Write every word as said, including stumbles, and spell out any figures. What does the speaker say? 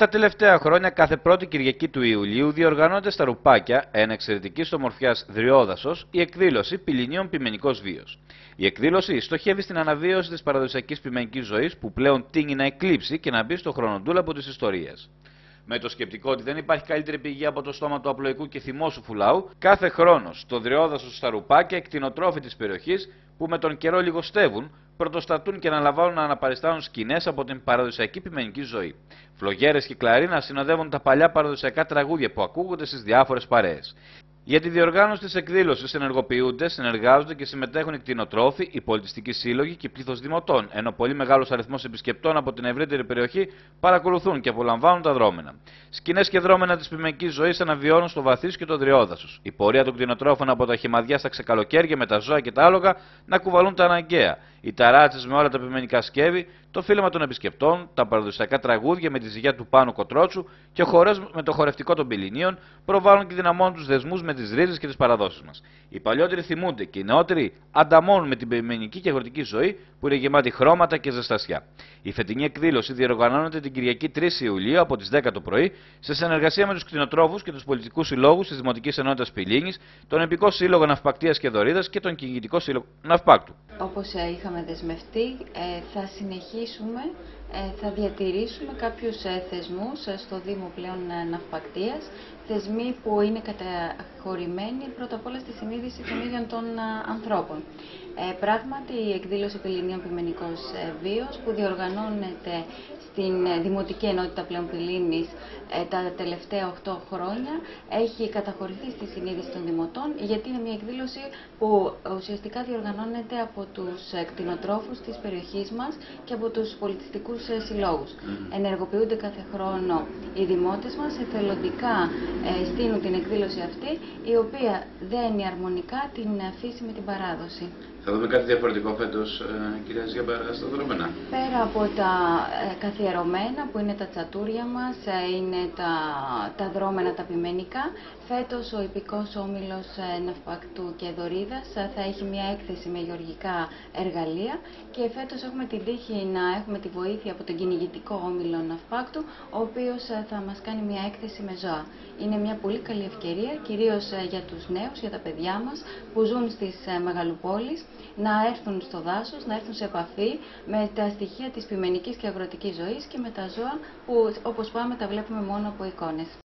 Τα τελευταία χρόνια, κάθε πρώτη Κυριακή του Ιουλίου διοργανώνεται στα Ρουπάκια, ένα εξαιρετικής ομορφιάς δρυόδασος, η εκδήλωση Πειλινίων Ποιμενικός Βίος. Η εκδήλωση στοχεύει στην αναβίωση της παραδοσιακής ποιμενικής ζωής που πλέον τείνει να εκλείψει και να μπει στο χρονοτούλαπο της ιστορίας. Με το σκεπτικό ότι δεν υπάρχει καλύτερη πηγή από το στόμα του απλοϊκού και θυμόσου φουλάου, κάθε χρόνο στο δρυόδασο στα Ρουπάκια, κτηνοτρόφοι της περιοχής που με τον καιρό λιγοστεύουν, πρωτοστατούν και αναλαμβάνουν να αναπαριστάνουν σκηνές από την παραδοσιακή ποιμενική ζωή. Φλογέρες και κλαρίνα συνοδεύουν τα παλιά παραδοσιακά τραγούδια που ακούγονται στις διάφορες παρέες. Για τη διοργάνωση της εκδήλωσης ενεργοποιούνται, συνεργάζονται και συμμετέχουν οι κτηνοτρόφοι, οι πολιτιστικοί σύλλογοι και πλήθος δημοτών, ενώ πολύ μεγάλος αριθμός επισκεπτών από την ευρύτερη περιοχή παρακολουθούν και απολαμβάνουν τα δρόμενα. Σκηνές και δρόμενα της ποιμενικής ζωής αναβιώνουν στο βαθύς και το δρυόδασος. Η πορεία των κτηνοτρόφων από τα χυμαδιά στα ξεκαλοκαίρια με τα ζώα και τα άλογα να κουβαλούν τα αναγκαία. Οι ταράτσες με όλα τα ποιμενικά σκεύη, το φίλεμα των επισκεπτών, τα παραδοσιακά τραγούδια με τη ζυγιά του Πάνου Κοτρότσου και ο χορός με το χορευτικό των Πειλινίων προβάλλουν και δυναμώνουν τους δεσμούς με τις ρίζες και τις παραδόσεις μας. Οι παλιότεροι θυμούνται και οι νεότεροι ανταμώνουν με την ποιμενική και αγροτική ζωή που είναι γεμάτη χρώματα και ζεστασιά. Η φετινή εκδήλωση διοργανώνεται την Κυριακή τρεις Ιουλίου από τις δέκα το πρωί σε συνεργασία με τους κτηνοτρόφους και τους πολιτικούς συλλόγους της Δημοτικής Ενότητας Πηλίνης, τον Επικό Σύλλογο Ναυπακτείας και Δωρίδας και τον Κυνηγητικό Σύλλογο Ναυπάκτου. Όπως είχαμε δεσμευτεί, θα συνεχίσουμε, θα διατηρήσουμε κάποιους θεσμούς στο Δήμο πλέον Ναυπακτείας, θεσμοί που είναι καταχωρημένοι πρώτα απ' όλα στη συνείδηση των ίδιων των ανθρώπων. Ε, πράγματι, η εκδήλωση Πειλινίων Ποιμενικός Βίος που διοργανώνεται στην Δημοτική Ενότητα πλέον Πηλίνης ε, τα τελευταία οκτώ χρόνια έχει καταχωρηθεί στη συνείδηση των δημοτών, γιατί είναι μια εκδήλωση που ουσιαστικά διοργανώνεται από τους κτηνοτρόφους της περιοχής μας και από τους πολιτιστικούς συλλόγους. Mm. Ενεργοποιούνται κάθε χρόνο οι δημότες μας, εθελοντικά ε, στείνουν την εκδήλωση αυτή, η οποία δένει αρμονικά την φύση με την παράδοση. Θα δούμε κάτι διαφορετικό φέτος, ε, κυρία Ζιαμπάρα, στα δρόμενα. Πέρα από τα ε, καθιερωμένα που είναι τα τσατούρια μας, ε, είναι τα, τα δρόμενα τα ποιμενικά, φέτος ο Ιππικός Όμιλος ε, Ναυπακτού και Δωρίδας ε, θα έχει μια έκθεση με γεωργικά εργαλεία και φέτος έχουμε την τύχη να έχουμε τη βοήθεια από τον Κυνηγητικό Όμιλο Ναυπάκτου, ο οποίος ε, θα μας κάνει μια έκθεση με ζώα. Είναι μια πολύ καλή ευκαιρία, κυρίως ε, για τους νέους, για τα παιδιά μας που ζουν στις ε, μεγαλοπόλεις, να έρθουν στο δάσος, να έρθουν σε επαφή με τα στοιχεία της ποιμενικής και αγροτικής ζωής και με τα ζώα που όπως πάμε τα βλέπουμε μόνο από εικόνες.